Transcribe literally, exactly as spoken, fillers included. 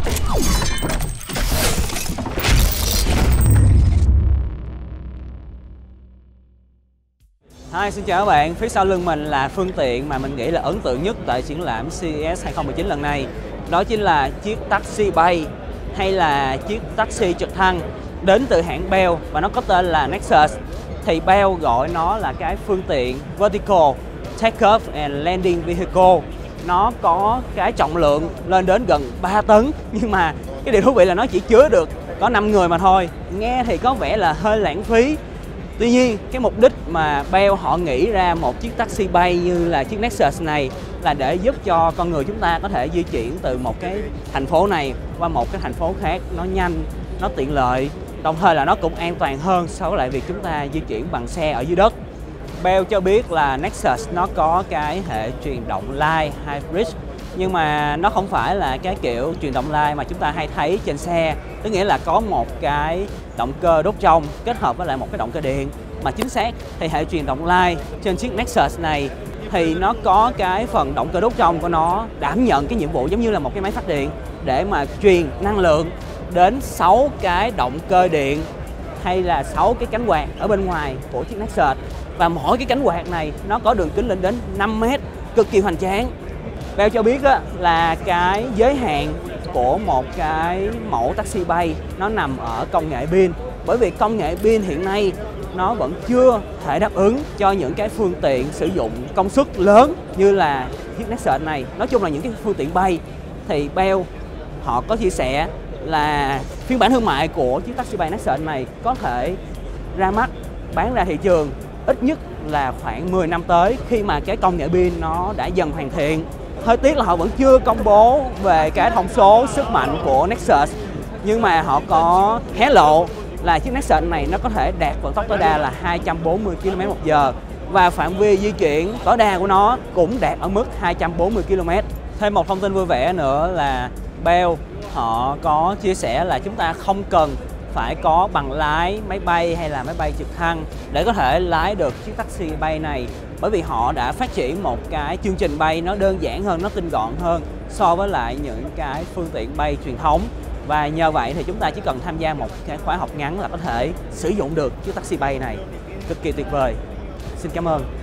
Hi, xin chào các bạn. Phía sau lưng mình là phương tiện mà mình nghĩ là ấn tượng nhất tại triển lãm xê e ét hai không một chín lần này. Đó chính là chiếc taxi bay hay là chiếc taxi trực thăng đến từ hãng Bell và nó có tên là Nexus. Thì Bell gọi nó là cái phương tiện Vertical Takeoff and Landing Vehicle. Nó có cái trọng lượng lên đến gần ba tấn, nhưng mà cái điều thú vị là nó chỉ chứa được có năm người mà thôi. Nghe thì có vẻ là hơi lãng phí. Tuy nhiên, cái mục đích mà Bell họ nghĩ ra một chiếc taxi bay như là chiếc Nexus này là để giúp cho con người chúng ta có thể di chuyển từ một cái thành phố này qua một cái thành phố khác, nó nhanh, nó tiện lợi, đồng thời là nó cũng an toàn hơn so với lại việc chúng ta di chuyển bằng xe ở dưới đất. Bell cho biết là Nexus nó có cái hệ truyền động lai hybrid, nhưng mà nó không phải là cái kiểu truyền động lai mà chúng ta hay thấy trên xe, tức nghĩa là có một cái động cơ đốt trong kết hợp với lại một cái động cơ điện. Mà chính xác thì hệ truyền động lai trên chiếc Nexus này thì nó có cái phần động cơ đốt trong của nó đảm nhận cái nhiệm vụ giống như là một cái máy phát điện để mà truyền năng lượng đến sáu cái động cơ điện hay là sáu cái cánh quạt ở bên ngoài của chiếc Nexus. Và mỗi cái cánh quạt này nó có đường kính lên đến năm mét, cực kỳ hoành tráng. Bell cho biết á, là cái giới hạn của một cái mẫu taxi bay nó nằm ở công nghệ pin. Bởi vì công nghệ pin hiện nay nó vẫn chưa thể đáp ứng cho những cái phương tiện sử dụng công suất lớn như là chiếc Nexus này. Nói chung là những cái phương tiện bay thì Bell họ có chia sẻ là phiên bản thương mại của chiếc taxi bay Nexus này có thể ra mắt, bán ra thị trường ít nhất là khoảng mười năm tới, khi mà cái công nghệ pin nó đã dần hoàn thiện. Hơi tiếc là họ vẫn chưa công bố về cái thông số sức mạnh của Nexus, nhưng mà họ có hé lộ là chiếc Nexus này nó có thể đạt vận tốc tối đa là hai trăm bốn mươi ki lô mét một giờ và phạm vi di chuyển tối đa của nó cũng đạt ở mức hai trăm bốn mươi ki lô mét. Thêm một thông tin vui vẻ nữa là Bell họ có chia sẻ là chúng ta không cần phải có bằng lái máy bay hay là máy bay trực thăng để có thể lái được chiếc taxi bay này, bởi vì họ đã phát triển một cái chương trình bay nó đơn giản hơn, nó tinh gọn hơn so với lại những cái phương tiện bay truyền thống. Và nhờ vậy thì chúng ta chỉ cần tham gia một cái khóa học ngắn là có thể sử dụng được chiếc taxi bay này. Cực kỳ tuyệt vời. Xin cảm ơn.